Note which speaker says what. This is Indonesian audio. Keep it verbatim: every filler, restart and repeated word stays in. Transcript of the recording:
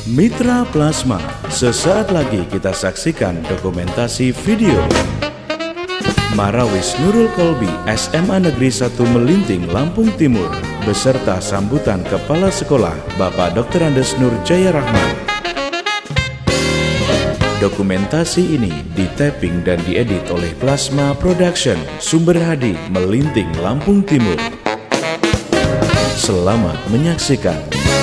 Speaker 1: Mitra Plasma, sesaat lagi kita saksikan dokumentasi video Marawis Nurul Kolbi S M A Negeri satu Melinting, Lampung Timur, beserta sambutan Kepala Sekolah Bapak Doktor Andes Nur Jaya Rahman. Dokumentasi ini ditaping dan diedit oleh Plasma Production, Sumberhadi, Melinting, Lampung Timur. Selamat menyaksikan.